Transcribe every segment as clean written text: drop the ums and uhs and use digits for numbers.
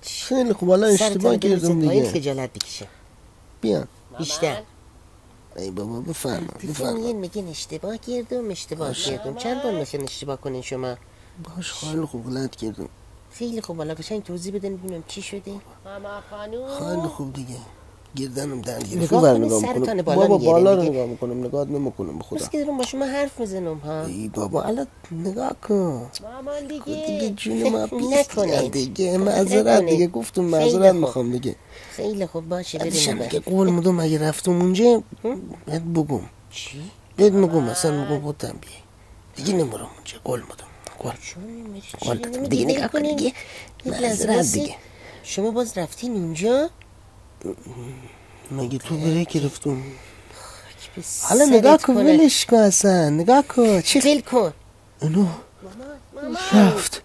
خیلی خوب الان اشتباه کردم دیگه. خجالت بکشه. بیا بیشتر. ای بابا بفرما. میگین اشتباه کردم. چند بار میخواین اشتباه کنین شما؟ باش خیلی خوب غلط کردم. خیلی خوب حالا قشنگ توضیح بدین ببینم چی شده. ماما خانوم خیلی خوب دیگه. گردنم درد گرفت. نگاه کنی سرتان بالا میگیره. بالا رو نگاه میکنم، نگاه نمیکنم بخدا. بس که دارم با شما حرف میزنم ها. ای بابا الان نگاه کن. مامان دیگه جون ما نکنید دیگه. معذرت دیگه گفتم معذرت میخوام دیگه. خیلی خوب باشه بریم دیگه. قول میدم اگه رفتم اونجا بهت بگم. چی؟ بهت میگم مثلا میگم بودم بیای. دیگه نمیرم اونجا. قول میدم. قول دیگه نگاه کن دیگه. معذرت دیگه. شما باز رفتین اونجا؟ مگه تو برای که رفتم؟ حالا نگاه کن ولش کن اصلا. نگاه کن چی خیل کن اینو رفت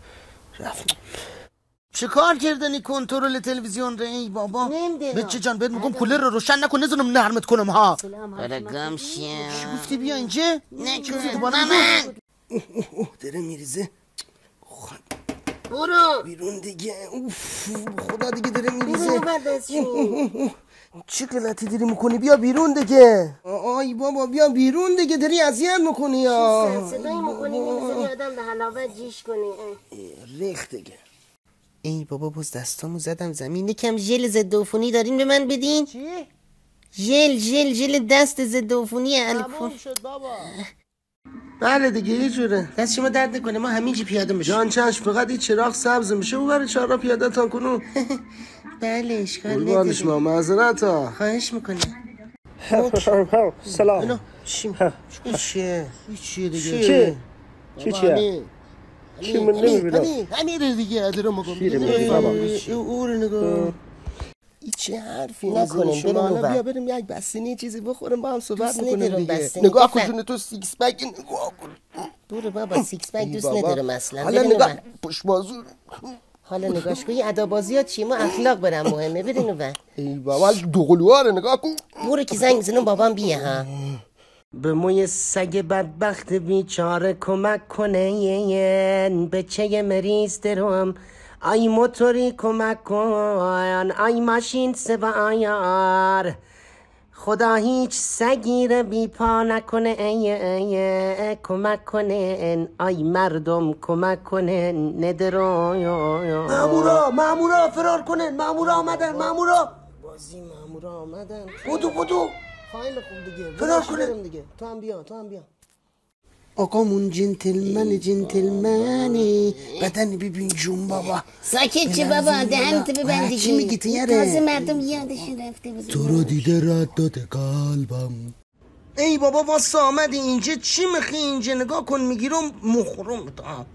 چه کار کردنی کنترل تلویزیون رو ای بابا؟ بچه جان بهت میگم کولر رو روشن نکن نزنم نرمت کنم ها. حالا گمشم چی گفتی بیا اینجا؟ نکنه مامان داره میریزه. برو بیرون دیگه. خدا دیگه داره میریزه. چه غلطی داری میکنی؟ بیا بیرون دیگه. آی بابا بیا بیرون دیگه. داری اذیت میکنی یا صدایی میکنی نمیذاری آدم به حلاوت جیش کنی. ریخت دیگه. ای بابا باز دستامو زدم زمین. یکم ژل ضد عفونی دارین به من بدین؟ چی؟ ژل دست ضد عفونی تموم شد بابا. بله دیگه یه جوره. دست شما درد نکنه ما همینجی پیاده میشیم. جان چشم فقط این چراغ سبز میشه و برای چهارراه پیاده تان کنو. بله اشکال قربانش نداره. ما معذرت ها. خواهش میکنه. سلام. چیه دیگه؟ چیه؟ چی من نمیبینم. همین دیگه ادرو مگم. چیه میگی بابا؟ او رو نگاه. این چه حرفی نکنیم بریم حالا اونور. بیا بریم یک بستنی چیزی بخوریم با هم صحبت میکنیم ندارم دیگه. بستنی. نگاه کن جون تو سیکس پک نگاه کن. برو بابا سیکس پک دوست ندارم اصلا. حالا نگاه پشت بازو. حالا نگاش کن. ادابازیات چیه؟ ما اخلاق برام مهمه. برین اونور. ای بابا دوقلواره نگاه کن. برو که زنگ بزنم بابام بیا ها. به موی سگ بدبخت بیچاره کمک کنه. بچه مریض درم ای موتوری کمک کن. ای ماشین سوار خدا هیچ سگی رو بی پا نکنه. کمک کنن ای مردم کمک کنن ندرو. مامورا فرار کنن. مامورا آمدن. بازی مامورا آمدن. بودو خیلی خوب دیگه. فرار کنن دیگه. تو هم بیا. آقامون جنتلمنی بدن ببین جون بابا. ساکت چه بابا دهنت ببند دیگه. چی میگی تیاره؟ تازه مردم یادشون رفته بود. تو رو دیده رد داده قلبم. ای بابا واسه آمدی اینجا چی میخی اینجا؟ نگاه کن میگیرم مخورم تا.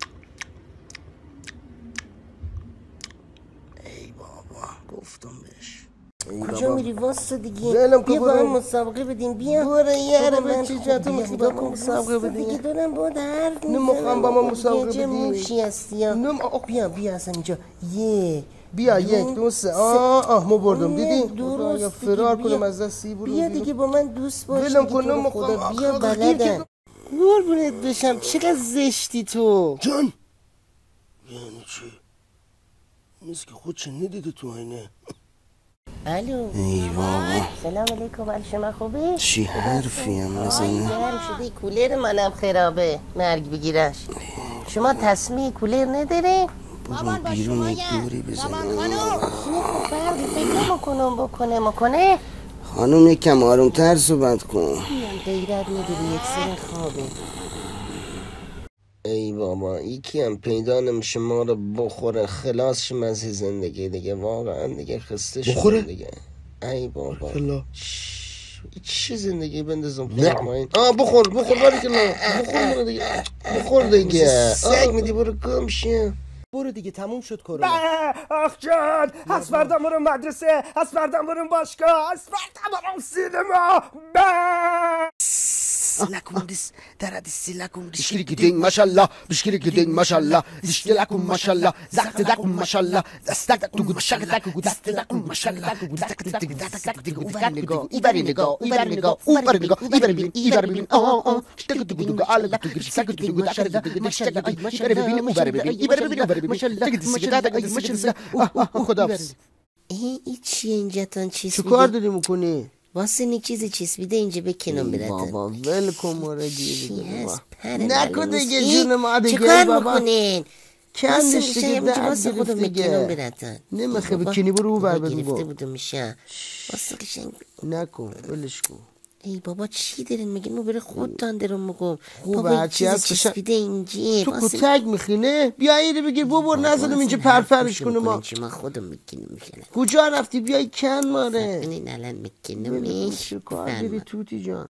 ای بابا گفتم بهش. کجا میری واسه دیگه؟ بلم بیا کن با هم برو. مسابقه بدیم. بیا برو یاره من چه چه تو میخوای با من مسابقه بدی؟ دیگه دارم با حرف نمیخوام با ما مسابقه بدی. موشی هستی یا بیا اصلا اینجا. بیا یک دو سه. ما بردم دیدی؟ درست یا فرار کنم از دستی برو. بیا دیگه با من دوست باش. ولم دیگه کن تو رو نمیخوام. خدا بیا بلدن. قربونت بشم چقدر زشتی تو. جان یعنی چی؟ مثل که خود چه ندیده تو اینه. الو ای بابا سلام علیکم. حال شما خوبه؟ چی حرفی هم مثلا. گرم شده کولر منم خرابه مرگ بگیرش. شما تصمیه کولر نداره؟ برو بیرون یک دوری بزنیم. فرقی فکر بکنه خانم یکم آرومتر صحبت کن. غیرت نداری یک سر خوابه. ای بابا یکی هم پیدا نمیشه ما رو بخوره خلاص شم از زندگی دیگه. واقعا دیگه خسته شدم دیگه. ای بابا چه زندگی بندازم پایین. بخور باری که بخور دیگه. سگ میدی برو گم شه. برو دیگه تموم شد کرونا. آخ جان از فردا برم مدرسه. از فردا برم باشگاه. از فردا برم سینما. Silakundis, taradis silakundis. Bişkili gidin maşallah, bişkili gidin maşallah. Diştilakun maşallah, zaktidakun maşallah. Dastaktu gudşaktaku, dastilakun maşallah. Uvernigo, uvernigo, uvernigo, uvernigo, uvernigo, uvernigo, oh. Ştıkıtıkutuku, alakutuku, şakakutuku, dakarıda, maşallah, ay maşallah, هیچ اینجا تان چیز چه کار داری میکنی؟ واسه نی چیزی چیز بیده اینجا بکنم براتن بابا ول کن مورا چی دیگه هست پره نکن معلوم دیگه نیست. جون ما دیگه چه کار بابا. میکنین کندش واسه دیگه میشه درد واسه خودم گرفت بکنم دیگه براتن نمیخوای بکنی برو بر بگو گرفته با بودم میشه واسه قشنگ نکن ولش کن ای بابا چی دارین میگین ما بره خودتان درم میگم خوبه، بابا هرچی چیزی هست چیز قشنگ. بیده اینجا تو کتک میخینه بیا اینو بگیر ببر نزدم اینجا پرپرش کنه ما ما خودم میکنیم میشه کجا رفتی بیای کن ماره این الان میکنم ول کن، چه کار داری توتی جان